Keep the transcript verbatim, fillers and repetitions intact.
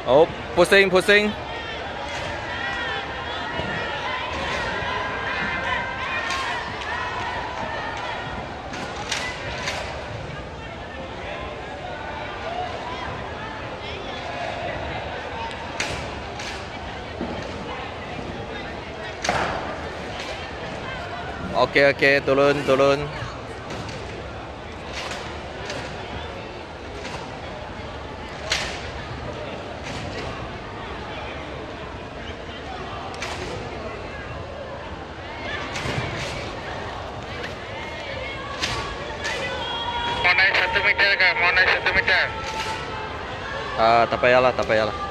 Oh, pusing, pusing. Okey, okey, turun, turun. Mau naik satu meter kah? Mau naik satu meter? Ah, tak payahlah, tak payahlah.